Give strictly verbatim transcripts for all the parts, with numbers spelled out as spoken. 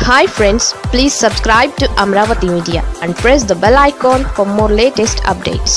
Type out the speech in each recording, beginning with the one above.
Hi friends, please subscribe to Amravati Media and press the bell icon for more latest updates.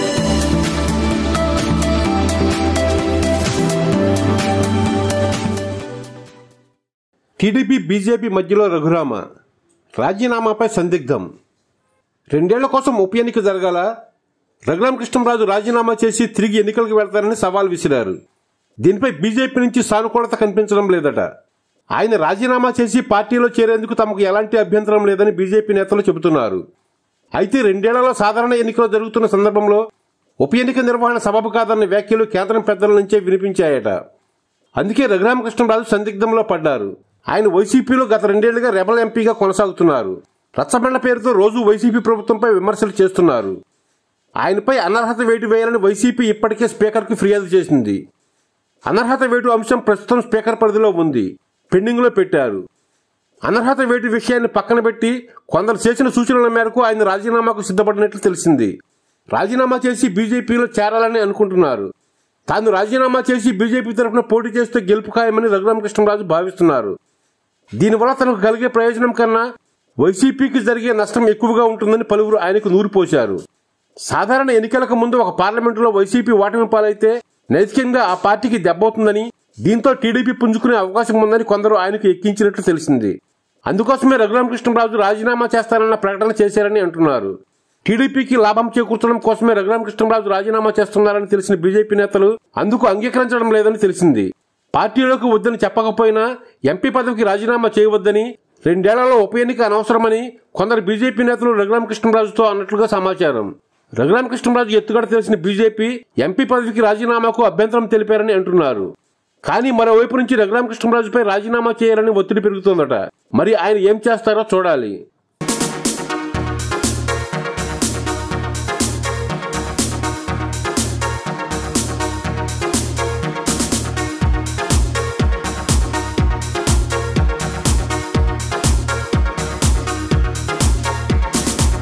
TDP BJP మధ్యలో రఘురామ రాజీనామాపై సందిగ్ధం. రెండేళ్ల కోసం ఉప ఎన్నిక జరగాల, రఘురామకృష్ణంరాజు రాజీనామా చేసి తిరిగి ఎన్నికలకు వెళ్తారని సవాల్ విసిరారు. దీనిపై బీజేపీ నుంచి సానుకూలత కనిపించడం లేదట. ఆయన రాజీనామా చేసి పార్టీలో చేరేందుకు తమకు ఎలాంటి అభ్యంతరం లేదని బీజేపీ నేతలు చెబుతున్నారు. అయితే రెండేళ్లలో సాధారణ ఎన్నికలు జరుగుతున్న సందర్భంలో ఉప ఎన్నిక నిర్వహణ సబబు కాదన్న వ్యాఖ్యలు కేంద్రం పెద్దల నుంచే వినిపించాయట. అందుకే రఘురామకృష్ణంరాజు సందిగ్ధంలో పడ్డారు. ఆయన వైసీపీలో గత రెండేళ్లుగా రెబల్ ఎంపీగా కొనసాగుతున్నారు. రచ్చబండ పేరుతో రోజు వైసీపీ ప్రభుత్వంపై విమర్శలు చేస్తున్నారు. ఆయనపై అనర్హత వేటు వేయాలని వైసీపీ ఇప్పటికే స్పీకర్కు ఫిర్యాదు చేసింది. అనర్హత వేటు అంశం ప్రస్తుతం స్పీకర్ పరిధిలో ఉంది, పెండింగ్లో పెట్టారు. అనర్హత వేటు విషయాన్ని పక్కన పెట్టి కొందరు చేసిన సూచనల మేరకు ఆయన రాజీనామాకు సిద్ధపడినట్లు తెలిసింది. రాజీనామా చేసి బీజేపీలో చేరాలని అనుకుంటున్నారు. తాను రాజీనామా చేసి బీజేపీ తరఫున పోటీ చేస్తే గెలుపు ఖాయమని రఘురామకృష్ణంరాజు భావిస్తున్నారు. దీనివల్ల తనకు కలిగే ప్రయోజనం కన్నా వైసీపీకి జరిగే నష్టం ఎక్కువగా ఉంటుందని పలువురు ఆయనకు నూరిపోశారు. సాధారణ ఎన్నికలకు ముందు ఒక పార్లమెంటులో వైసీపీ ఓటమి పాలైతే నైతికంగా ఆ పార్టీకి దెబ్బవుతుందని, దీంతో టీడీపీ పుంజుకునే అవకాశం ఉందని కొందరు ఆయనకు ఎక్కించినట్లు తెలిసింది. అందుకోసమే రఘురామకృష్ణంరాజు రాజీనామా చేస్తారన్న ప్రకటన చేశారని అంటున్నారు. టీడీపీకి లాభం చేకూర్చడం కోసమే రఘురామకృష్ణంరాజు రాజీనామా చేస్తున్నారని తెలిసిన బీజేపీ నేతలు అందుకు అంగీకరించడం లేదని తెలిసింది. పార్టీలోకి వద్దని చెప్పకపోయినా ఎంపీ పదవికి రాజీనామా చేయవద్దని, రెండేళ్లలో ఉప ఎన్నిక అనవసరమని కొందరు బీజేపీ నేతలు రఘురామకృష్ణంరాజుతో అన్నట్లుగా సమాచారం. రఘురామకృష్ణంరాజు ఎత్తుగడ తెలిసిన బీజేపీ ఎంపీ పదవికి రాజీనామాకు అభ్యంతరం తెలిపారని అంటున్నారు. కానీ మరోవైపు నుంచి రఘురామకృష్ణంరాజుపై రాజీనామా చేయాలని ఒత్తిడి పెరుగుతోందట. మరి ఆయన ఏం చేస్తారో చూడాలి.